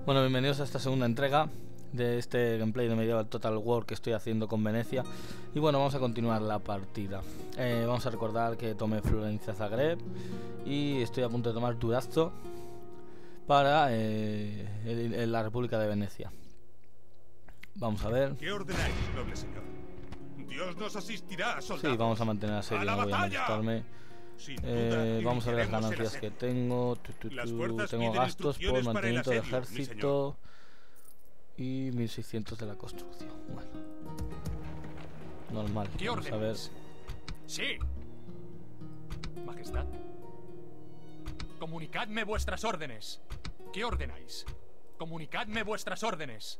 Bueno, bienvenidos a esta segunda entrega de este gameplay de Medieval Total War que estoy haciendo con Venecia. Y bueno, vamos a continuar la partida. Vamos a recordar que tomé Florencia, Zagreb y estoy a punto de tomar Durazzo para la República de Venecia. Vamos a ver. ¿Qué ordenáis, noble señor? Dios nos asistirá, soldados. Sí, vamos a mantener la serie, no voy a molestarme. Vamos a ver las ganancias que tengo. Tengo gastos por mantenimiento del ejército y 1600 de la construcción. Bueno, normal. Vamos a ver. Sí. Majestad. Comunicadme vuestras órdenes. ¿Qué ordenáis? Comunicadme vuestras órdenes.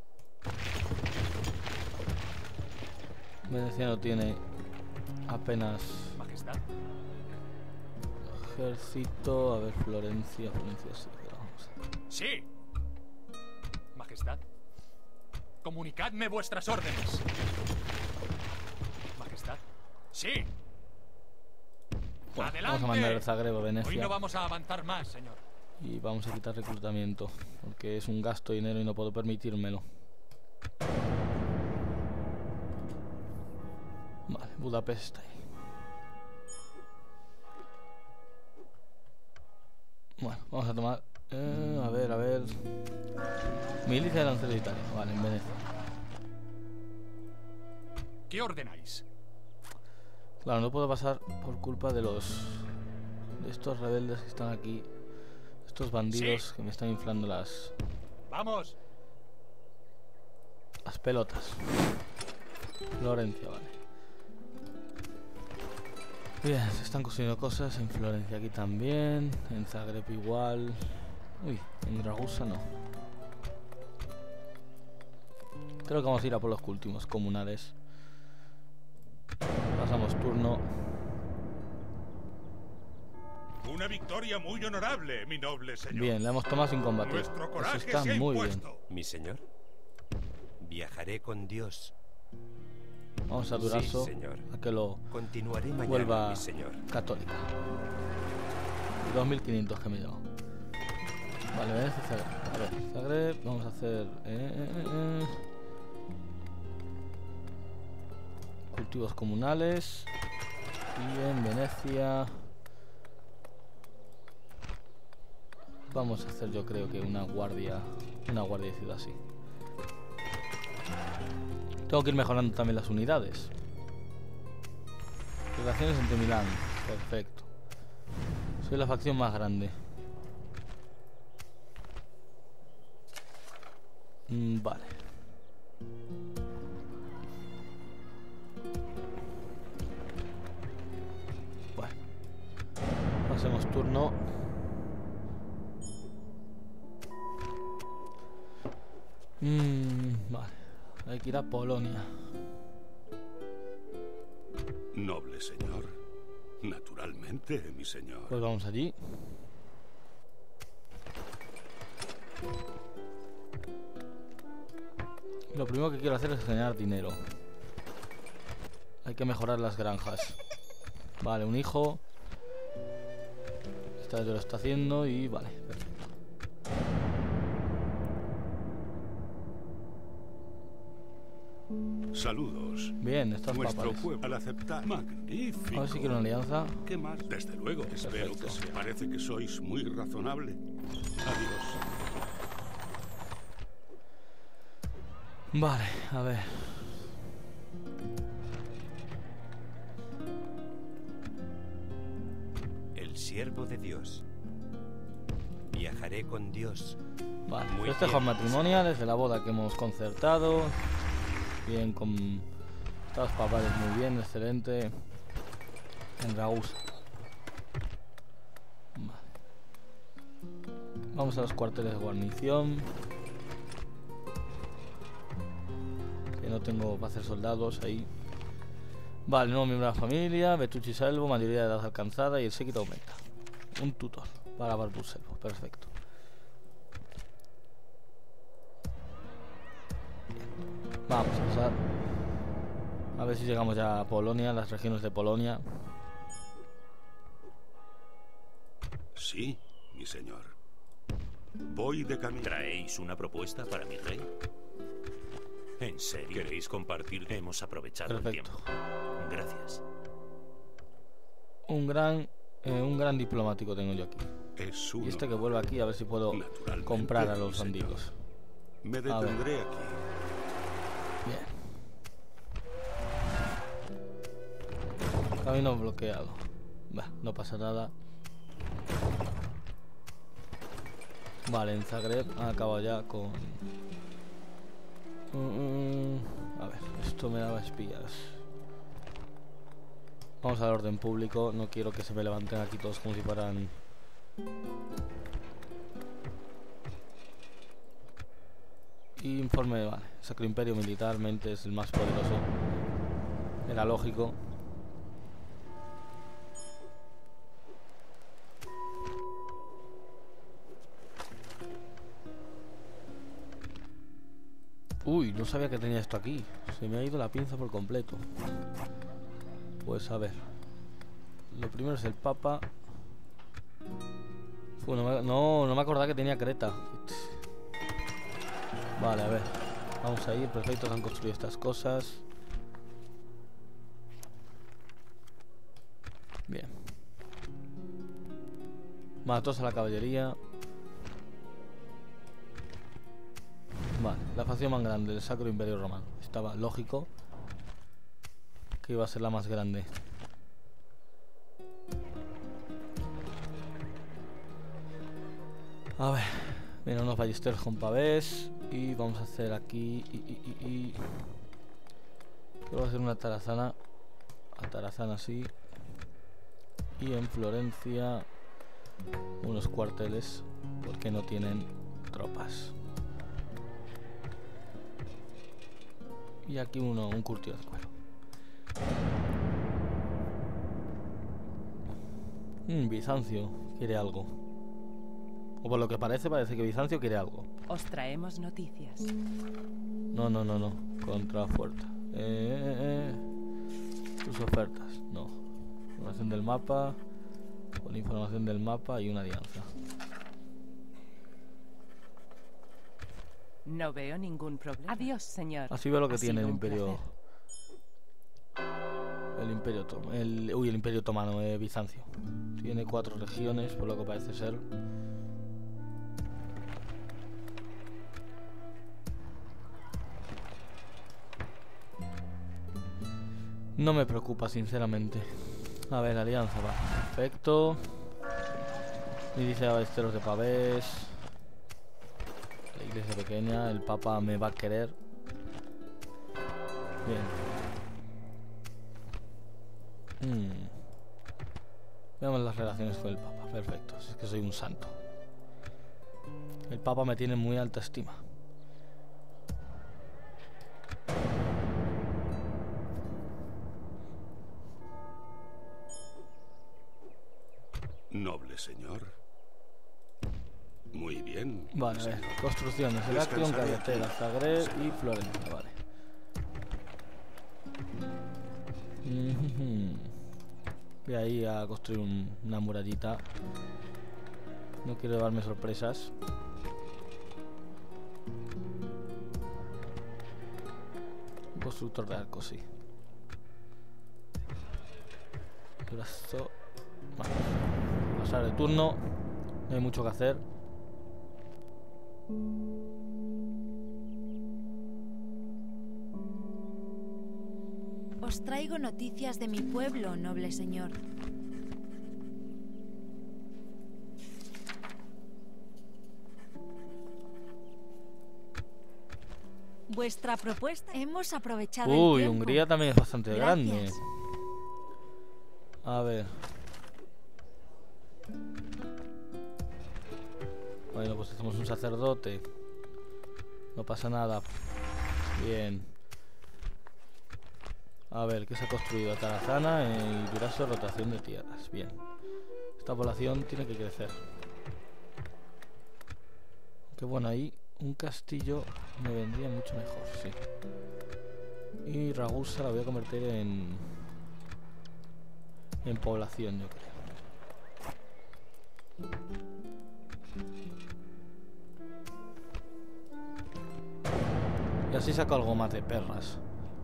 Venecia no tiene apenas Majestad. ejército. A ver, Florencia sí, pero vamos a ver. Sí. Majestad. Comunicadme vuestras órdenes. Majestad. Sí. Bueno, Adelante. vamos a mandar el Zagreb a Hoy Venecia no vamos a avanzar más, señor. y vamos a quitar reclutamiento porque es un gasto de dinero y no puedo permitírmelo. Vale, Budapest está ahí. Bueno, vamos a tomar... a ver... Milicia de lanceros de Italia. Vale, en Venecia. ¿Qué ordenáis? Claro, no puedo pasar por culpa de estos rebeldes que están aquí. Estos bandidos Sí. que me están inflando las Vamos. pelotas. Florencia, vale. Bien, se están construyendo cosas en Florencia aquí también. En Zagreb igual. Uy, en Ragusa no. Creo que vamos a ir a por los cultivos comunales. Pasamos turno. Una victoria muy honorable, mi noble señor. Bien, la hemos tomado sin combatir. Nuestro Eso coraje está se ha muy bien. impuesto. Mi señor, viajaré con Dios. Vamos a Durazzo Sí, señor. a que lo Continuaré mañana, vuelva mi señor. católica. 2500 que me llevo. Vale, Venecia, Zagreb. A ver, Zagreb, vamos a hacer cultivos comunales. Y en Venecia vamos a hacer, yo creo que una guardia de ciudad así. Tengo que ir mejorando también las unidades. Relaciones entre Milán. Perfecto. Soy la facción más grande. Vale. Bueno. Pasemos turno. Vale. Hay que ir a Polonia. Noble señor. Naturalmente, mi señor. Pues vamos allí. Lo primero que quiero hacer es generar dinero. Hay que mejorar las granjas. Vale, un hijo. Esta vez lo está haciendo y vale, perfecto. Saludos. Bien, estas Nuestro papas. pueblo al aceptar. Magnífico. A ver si quiero una alianza. ¿Qué más? Desde luego. Espero Perfecto. que se parece que sois muy razonable. Adiós. Vale, a ver. El siervo de Dios. Viajaré con Dios. Vale, Muy festejos bien. matrimoniales de la boda que hemos concertado. Bien, con todos los papales, muy bien, excelente. En Ragusa. Vale. Vamos a los cuarteles de guarnición. Que no tengo para hacer soldados ahí. Vale, nuevo miembro de la familia, Betucci Salvo, mayoría de edad alcanzada y el séquito aumenta. Un tutor para Barbus Salvo, perfecto. Vamos a pasar. A ver si llegamos ya a Polonia, las regiones de Polonia. Sí, mi señor. Voy de camino. ¿Traéis una propuesta para mi rey? ¿En serio? ¿Queréis compartir? Hemos aprovechado el Perfecto. tiempo. Gracias. Un gran diplomático tengo yo aquí. Es Y uno. este que vuelve aquí a ver si puedo Naturalmente, comprar a los mi señor. bandidos. Me A ver. detendré aquí. Bien. Camino bloqueado. Bah, no pasa nada. Vale, en Zagreb han acabado ya con... A ver, esto me daba espías. Vamos al orden público. No quiero que se me levanten aquí todos como si fueran... Informe, vale. Sacro Imperio militarmente es el más poderoso. Era lógico. Uy, no sabía que tenía esto aquí. Se me ha ido la pinza por completo. Pues a ver. Lo primero es el Papa. No me acordaba que tenía Creta. Vale, a ver. Vamos a ir. Perfecto, se han construido estas cosas. Bien. Matos a la caballería. Vale, la facción más grande del Sacro Imperio Romano. Estaba lógico que iba a ser la más grande. A ver, vienen unos ballesteros con pavés. Y vamos a hacer aquí quiero hacer una tarazana. A tarazana así. Y en Florencia unos cuarteles, porque no tienen tropas. Y aquí un curtido de cuero. Bizancio quiere algo. O por lo que parece que Bizancio quiere algo. Os traemos noticias. No. Contraoferta. Tus ofertas. No. Información del mapa. Con información del mapa y una alianza. No veo ningún problema. Adiós, señor. Así veo lo que Ha tiene el sido un imperio. placer. El imperio otomano, Bizancio. Tiene 4 regiones, por lo que parece ser. No me preocupa, sinceramente. A ver, alianza, va. Perfecto. Y dice ballesteros de pavés. La iglesia pequeña. El papa me va a querer. Bien. Veamos las relaciones con el papa. Perfecto. Es que soy un santo. El papa me tiene en muy alta estima. Noble señor. Muy bien. Vale, a ver. señor. Construcciones. Heraklion, Descansaré carretera, aquí, Zagreb y señor. Florencia. Vale. Voy ahí a construir una murallita. No quiero darme sorpresas. Un constructor de arco, sí. Brazo. Vale. Pasar el turno. No hay mucho que hacer. Os traigo noticias de mi pueblo, noble señor. Vuestra propuesta. Hemos aprovechado el Uy, tiempo. Hungría también es bastante grande. Gracias. A ver. Bueno, pues hacemos un sacerdote. No pasa nada. Bien. A ver, ¿qué se ha construido? Tarazana y Durazo, rotación de tierras. Bien. Esta población tiene que crecer. Qué bueno, ahí un castillo me vendría mucho mejor, sí. Y Ragusa la voy a convertir en población, yo creo. Y así saco algo más de perras.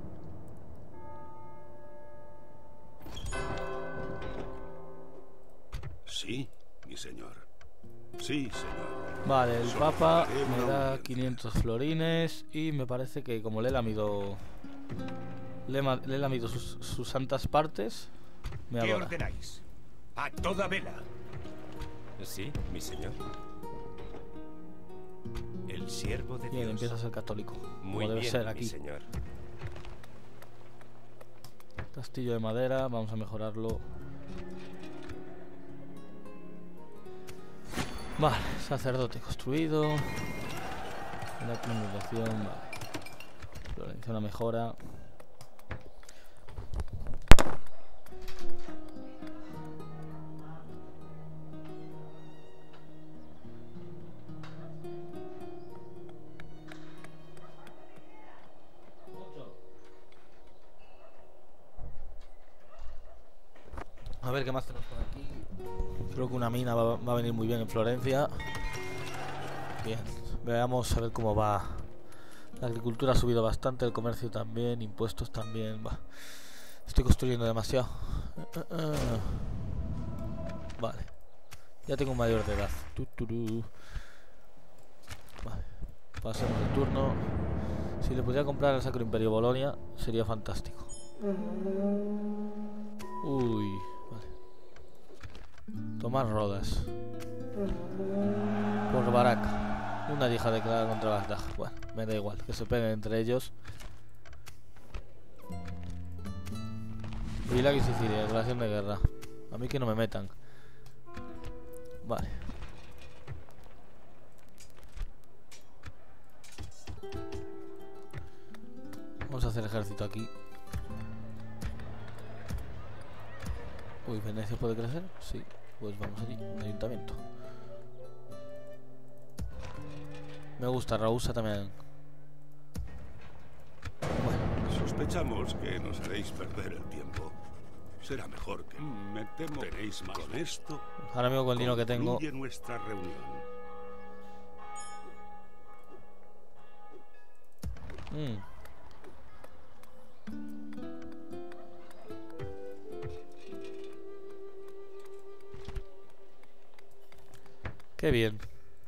Sí, mi señor. Sí, señor. Vale, el Papa me da 500 florines y me parece que como le he lamido sus santas partes, me ¿Qué adora. ordenáis? A toda vela. Sí, mi señor. El siervo de Bien, Dios. empieza a ser católico, Muy como debe bien, ser mi aquí. señor. Castillo de madera, vamos a mejorarlo. Vale, sacerdote construido. La promulgación, vale. Florencia, una mejora. A ver qué más tenemos por aquí. Creo que una mina va a venir muy bien en Florencia. Bien, veamos a ver cómo va. La agricultura ha subido bastante, el comercio también, impuestos también. Va. Estoy construyendo demasiado. Vale. Ya tengo un mayor de edad. Vale. Pasemos el turno. Si le pudiera comprar al Sacro Imperio Bolonia, sería fantástico. Uy. Tomar rodas. Por Baraka. Una hija declarada contra Bagdad. Bueno, me da igual, que se peguen entre ellos. Irak y Sicilia, declaración de guerra. A mí que no me metan. Vale. Vamos a hacer ejército aquí. Uy, ¿Venecia puede crecer? Sí. Pues vamos allí, ayuntamiento. Me gusta, Raúsa también. Bueno, sospechamos que nos haréis perder el tiempo. Será mejor que me temo tenéis más. Con esto, ahora mismo con el dinero que tengo. concluye nuestra reunión. Qué bien.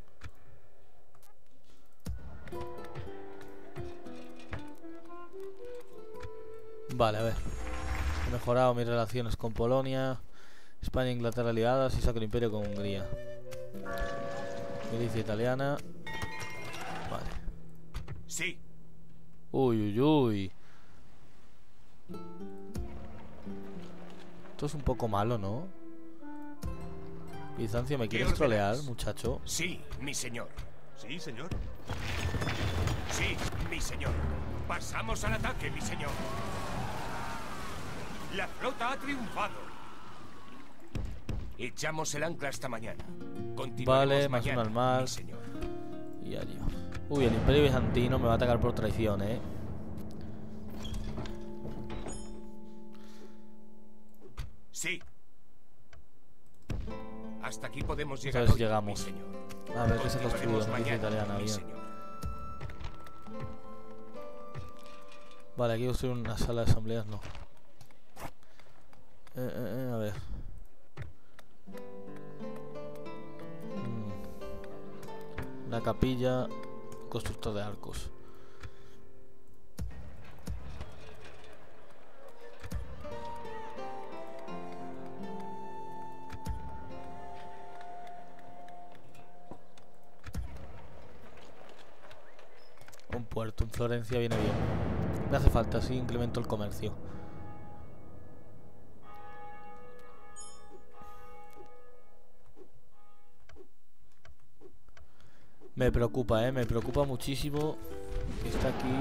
Vale, a ver. He mejorado mis relaciones con Polonia, España e Inglaterra aliadas y Sacro Imperio con Hungría. Milicia italiana. Vale. Sí. Uy, uy, uy. Esto es un poco malo, ¿no? Bizancio, ¿me quieres trolear, muchacho? Sí, mi señor. Sí, señor. Sí, mi señor. Pasamos al ataque, mi señor. La flota ha triunfado. Echamos el ancla esta mañana. Vale, más mañana, uno al mar. mi señor. Y adiós. Uy, el Imperio Bizantino me va a atacar por traición, ¿eh? Sí. Hasta aquí podemos A llegar ver si hoy, llegamos. mi señor. A ver qué se ha construido. Continuaremos Milicia mañana, italiana, mi bien. señor. Vale, aquí construir una sala de asambleas, no. A ver. Una capilla. Constructor de arcos. Un puerto en Florencia viene bien. Me hace falta, así incremento el comercio. Me preocupa muchísimo que está aquí.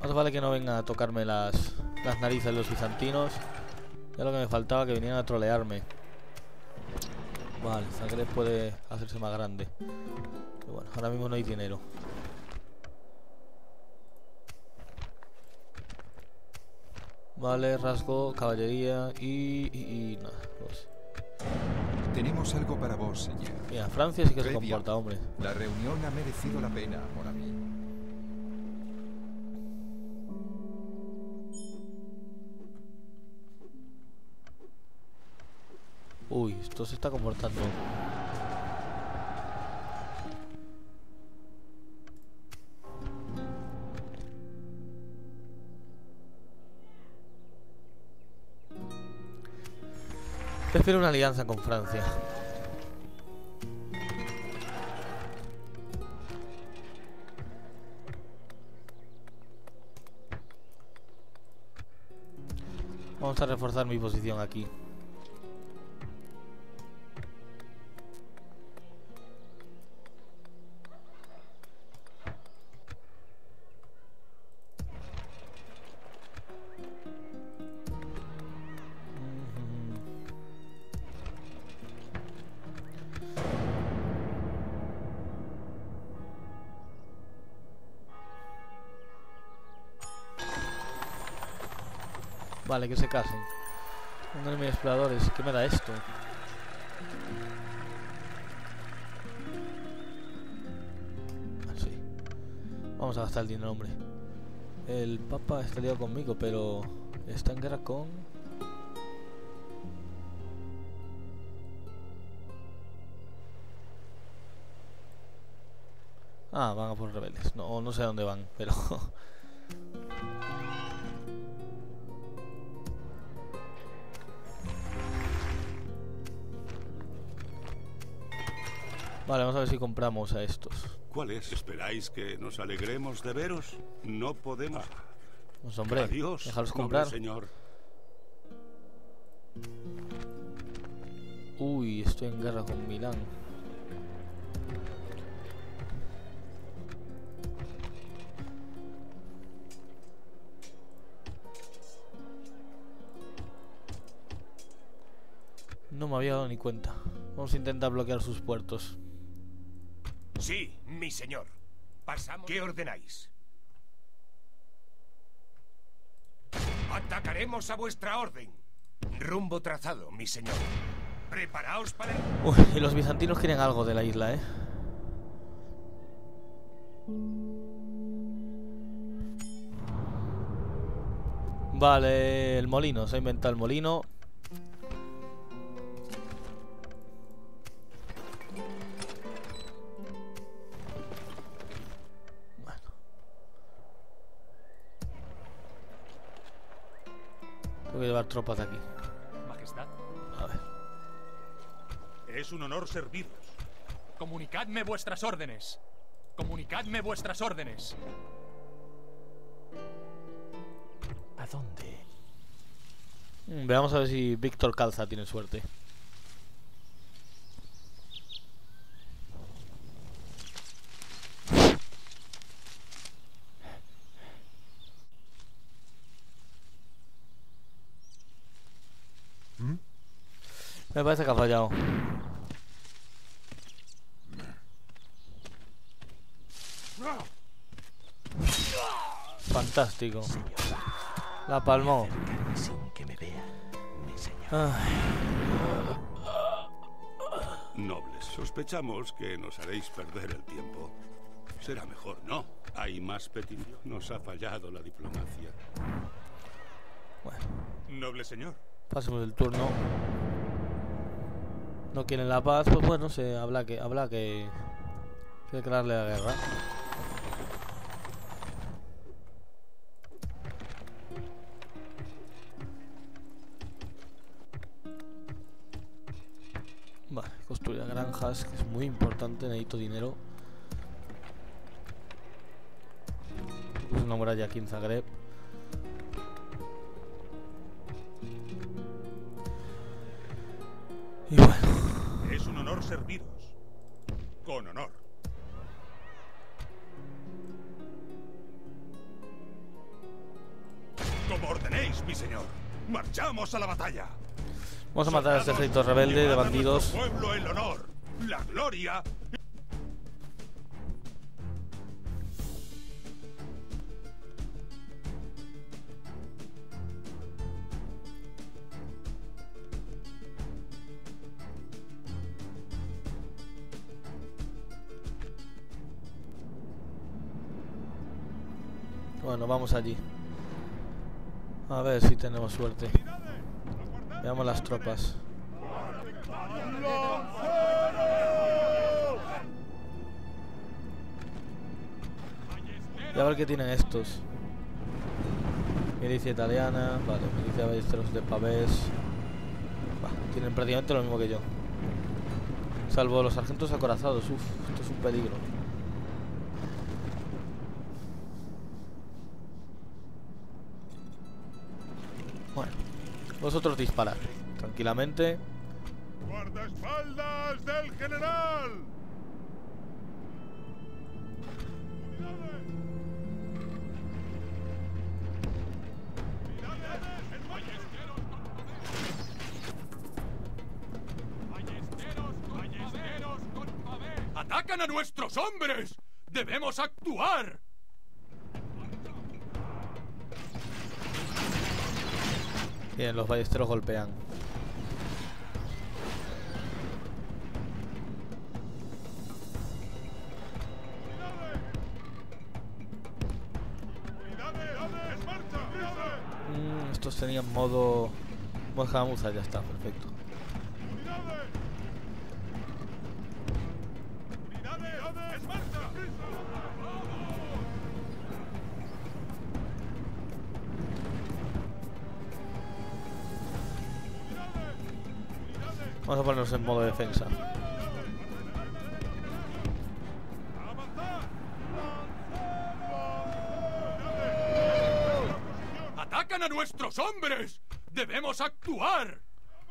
Más vale que no vengan a tocarme las narices los bizantinos. Ya lo que me faltaba, que vinieran a trolearme. Vale, Zagreb puede hacerse más grande. Pero bueno, ahora mismo no hay dinero. Vale, rasgo, caballería y nada, pues. Tenemos algo para vos, señor. Mira, Francia sí que se Rey comporta, Bian, hombre. La reunión ha merecido la pena, amor a mí. Uy, esto se está comportando. Prefiero una alianza con Francia. Vamos a reforzar mi posición aquí. Vale, que se casen. Un enemigo de exploradores. ¿Qué me da esto? Así. Vamos a gastar el dinero, hombre. El Papa está liado conmigo, pero está en guerra con... Ah, van a por rebeldes. No, no sé a dónde van, pero... Vale, vamos a ver si compramos a estos. ¿Cuál es? ¿Esperáis que nos alegremos de veros? No podemos. Pues hombre, Adiós, déjalos noble comprar. señor. Uy, estoy en guerra con Milán. No me había dado ni cuenta. Vamos a intentar bloquear sus puertos. Sí, mi señor. Pasamos. ¿Qué ordenáis? Atacaremos a vuestra orden. Rumbo trazado, mi señor. Preparaos para el... Uy, y los bizantinos quieren algo de la isla, ¿eh? Vale, el molino. Se ha inventado el molino. Voy a llevar tropas de aquí. Majestad, A ver. Es un honor serviros. comunicadme vuestras órdenes. Comunicadme vuestras órdenes. ¿A dónde? Veamos a ver si Víctor Calza tiene suerte. Me parece que ha fallado. Fantástico. La palmó. Sin que me vea, mi señor. Ay. Nobles, sospechamos que nos haréis perder el tiempo. Será mejor, ¿no? Hay más peticiones. Nos ha fallado la diplomacia. Bueno, Noble señor. pasemos el turno. No quieren la paz, pues bueno, se habla que declararle la guerra. Vale, construir granjas, que es muy importante, necesito dinero. Puse una muralla aquí en Zagreb. Y bueno, Es un honor serviros. Con honor. señor. ¡Marchamos a la batalla! Vamos a matar a este ejército rebelde de bandidos. Llevad a nuestro pueblo el honor, la gloria. Bueno, vamos allí. A ver si tenemos suerte. Veamos las tropas. Y a ver qué tienen estos. Milicia italiana. Vale, milicia de ballesteros de Pavés. Tienen prácticamente lo mismo que yo. Salvo los sargentos acorazados. Uf, esto es un peligro. Bueno, vosotros disparad tranquilamente. ¡Guardaespaldas del general! ¡Atacan a nuestros hombres! ¡Debemos actuar! Bien, los ballesteros golpean. Estos tenían modo escaramuza, ya está, perfecto. Vamos a ponernos en modo defensa. ¡Atacan a nuestros hombres! ¡Debemos actuar!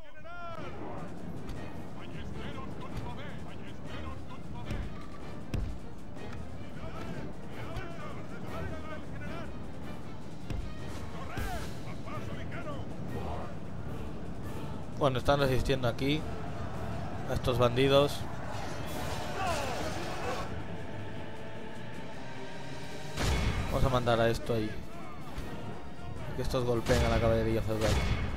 Bueno, están resistiendo aquí a estos bandidos. Vamos a mandar a esto ahí. Que estos golpeen a la caballería feudal.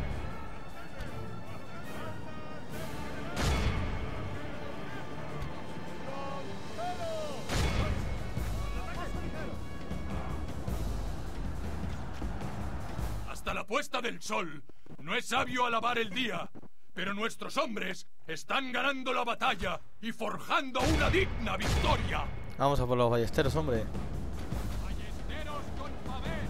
Hasta la puesta del sol. No es sabio alabar el día, pero nuestros hombres están ganando la batalla y forjando una digna victoria. Vamos a por los ballesteros, hombre. ¡Ballesteros con pavés!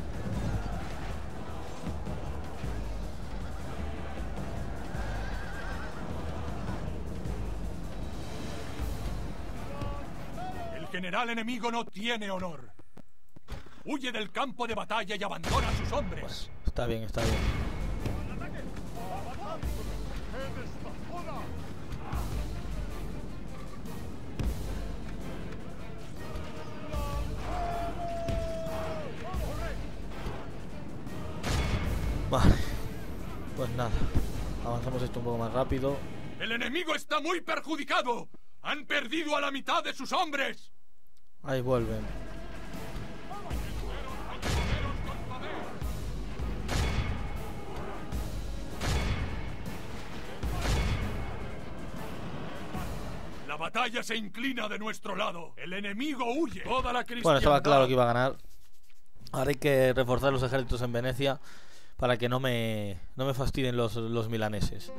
El general enemigo no tiene honor. Huye del campo de batalla y abandona a sus hombres. Bueno, está bien, está bien. Vale, pues nada, avanzamos esto un poco más rápido. ¡El enemigo está muy perjudicado! ¡Han perdido a la mitad de sus hombres! Ahí vuelven. La batalla se inclina de nuestro lado. El enemigo huye. Toda la cristiandad... Bueno, estaba claro que iba a ganar. Ahora hay que reforzar los ejércitos en Venecia para que no me fastidien los milaneses.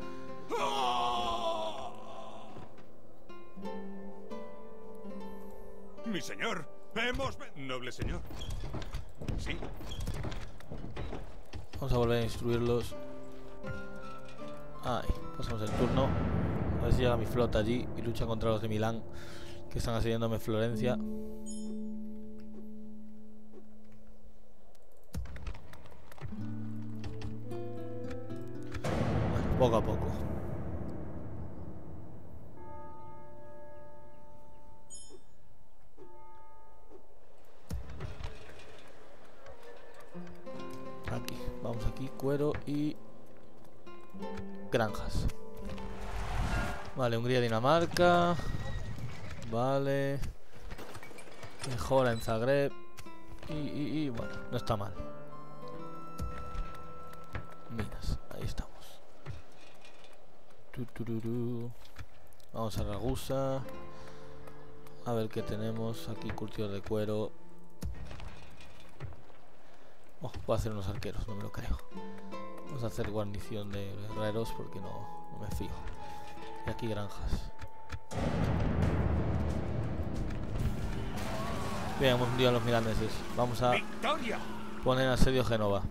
Mi señor, hemos... Noble señor. Sí. Vamos a volver a instruirlos. Ahí, pasamos el turno. A ver si llega mi flota allí y lucha contra los de Milán, que están asediándome Florencia. Bueno, poco a poco. Aquí, vamos aquí. aquí cuero y granjas. Vale, Hungría, Dinamarca. Vale. Mejora en Zagreb. Y bueno, no está mal. Minas, ahí estamos. Vamos a Ragusa. A ver qué tenemos. Aquí cultivos de cuero. Oh, puedo hacer unos arqueros, no me lo creo. Vamos a hacer guarnición de guerreros porque no me fío. Y aquí granjas. Bien, hemos hundido a los milaneses. Vamos a ¡Victoria! poner asedio Génova.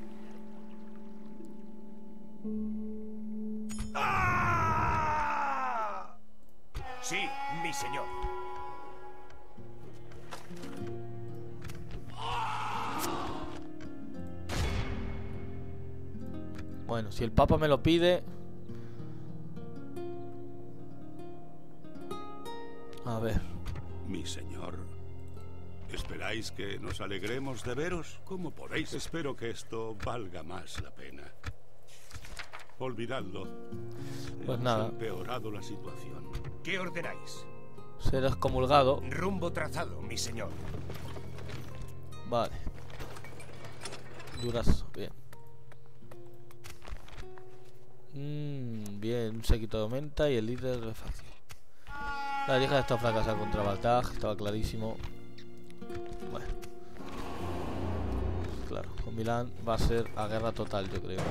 ¡Ah! Sí, mi señor. Bueno, si el Papa me lo pide... A ver. Mi señor, ¿esperáis que nos alegremos de veros? ¿Cómo podéis? Espero que esto valga más la pena. Olvidadlo. Pues Hemos nada. empeorado la situación. ¿Qué ordenáis? Ser excomulgado. Rumbo trazado, mi señor. Vale. Durazo, bien. Bien, un séquito de aumenta y el líder de facción. La hija está fracasada contra Baltaj, estaba clarísimo. Bueno. Claro, con Milán va a ser a guerra total, yo creo.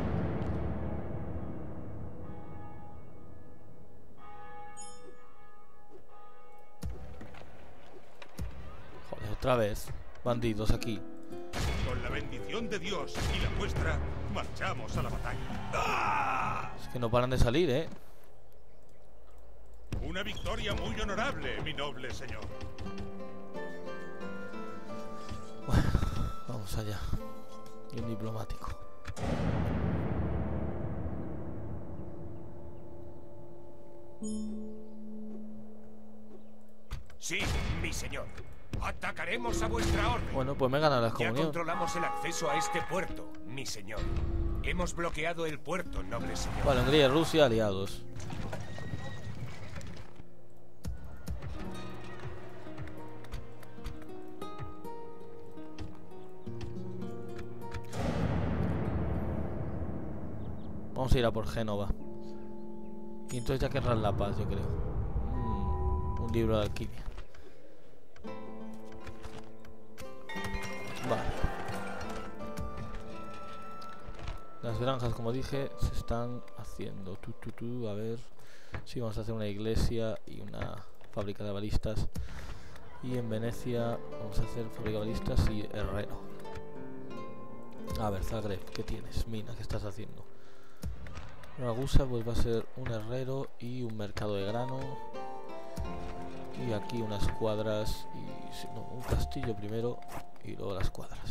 Joder, otra vez. Bandidos aquí. Con la bendición de Dios y la vuestra, marchamos a la batalla. ¡Ah! Es que no paran de salir, ¿eh? Una victoria muy honorable, mi noble señor. Bueno, vamos allá. Y un diplomático. Sí, mi señor. Atacaremos a vuestra orden. Bueno, pues me gana la Ya excomunión. controlamos el acceso a este puerto, mi señor. Hemos bloqueado el puerto, noble señor. Vale, Hungría y Rusia aliados. Vamos a ir a por Génova. Y entonces ya querrán la paz, yo creo. Un libro de alquimia. Vale. Las granjas, como dije, se están haciendo. A ver. Sí, vamos a hacer una iglesia y una fábrica de balistas. Y en Venecia vamos a hacer fábrica de balistas y herrero. A ver, Zagreb, ¿qué tienes? Mina, ¿qué estás haciendo? Ragusa pues va a ser un herrero y un mercado de grano. Y aquí unas cuadras y no, un castillo primero y luego las cuadras.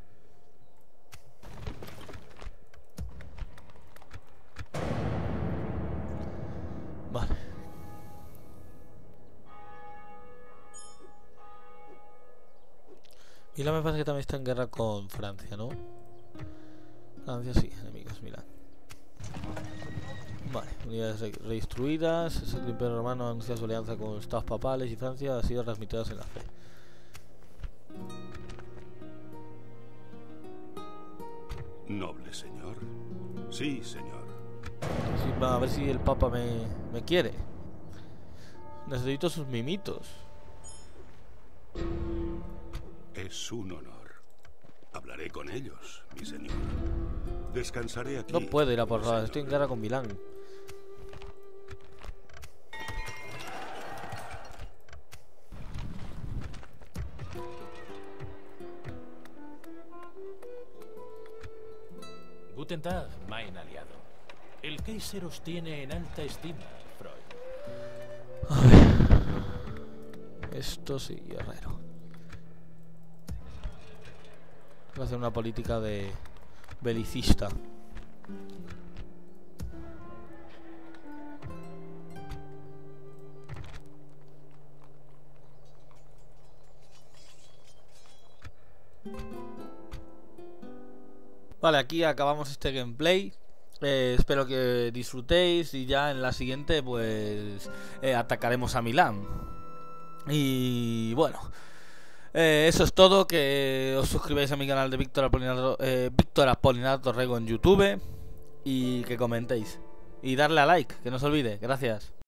Vale. Milán me parece que también está en guerra con Francia, ¿no? Francia sí, enemigos, Milán. Vale, unidades reinstruidas. El Imperio Romano anuncia su alianza con los estados papales y Francia ha sido transmitidas en la fe. Noble señor. Sí, señor. Sí, va a ver si el Papa me quiere. Necesito sus mimitos. Es un honor. Hablaré con ellos, mi señor. Descansaré aquí. No puedo ir a por señor. nada, estoy en guerra con Milán. Guten Tag, mein aliado. El Kaiser os tiene en alta estima, Freud. A ver. Esto sí, herrero. Voy a hacer una política de belicista. Vale, aquí acabamos este gameplay. Espero que disfrutéis y ya en la siguiente pues atacaremos a Milán. Y bueno, eso es todo. Que os suscribáis a mi canal de Víctor Apolinar Torrego en YouTube y que comentéis y darle a like, que no se olvide. Gracias.